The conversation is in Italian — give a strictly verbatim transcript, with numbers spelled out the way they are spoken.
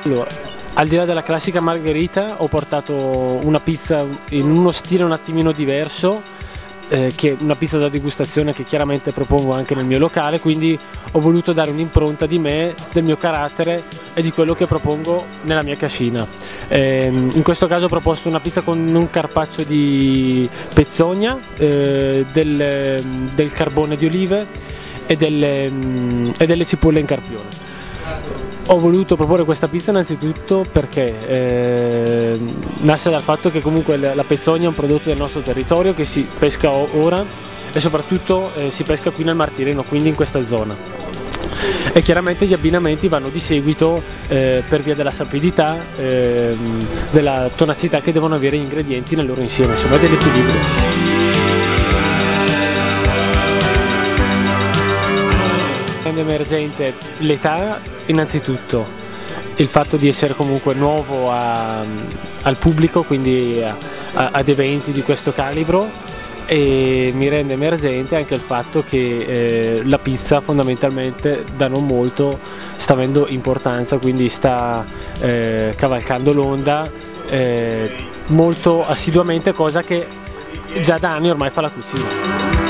Allora, al di là della classica margherita ho portato una pizza in uno stile un attimino diverso, eh, che è una pizza da degustazione che chiaramente propongo anche nel mio locale, quindi ho voluto dare un'impronta di me, del mio carattere e di quello che propongo nella mia cascina. Eh, in questo caso ho proposto una pizza con un carpaccio di pezzogna, eh, del, del carbone di olive e delle, e delle cipolle in carpione. Ho voluto proporre questa pizza innanzitutto perché eh, nasce dal fatto che comunque la pezzogna è un prodotto del nostro territorio che si pesca ora e soprattutto eh, si pesca qui nel Mar Tirreno, quindi in questa zona. E chiaramente gli abbinamenti vanno di seguito eh, per via della sapidità, eh, della tonacità che devono avere gli ingredienti nel loro insieme, insomma dell'equilibrio. Emergente l'età innanzitutto, il fatto di essere comunque nuovo a, al pubblico, quindi a, a, ad eventi di questo calibro, e mi rende emergente anche il fatto che eh, la pizza fondamentalmente da non molto sta avendo importanza, quindi sta eh, cavalcando l'onda eh, molto assiduamente, cosa che già da anni ormai fa la cucina.